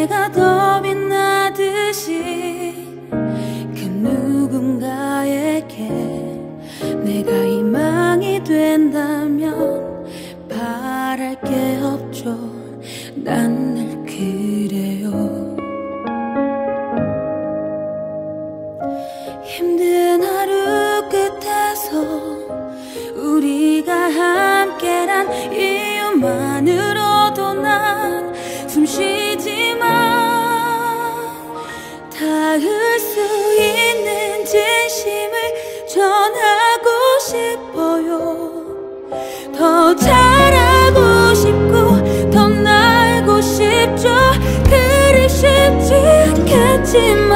해가 더 빛나듯이 그 누군가에게 내가 희망이 된다면 바랄 게 없죠. 난 늘 그래요. 힘든 하루 끝에서 우리가 함께란 이유만으로도 난 숨쉬지만 닿을 수 있는 진심을 전하고 싶어요. 더 잘하고 싶고 더 날고 싶죠. 그리 쉽지 않겠지만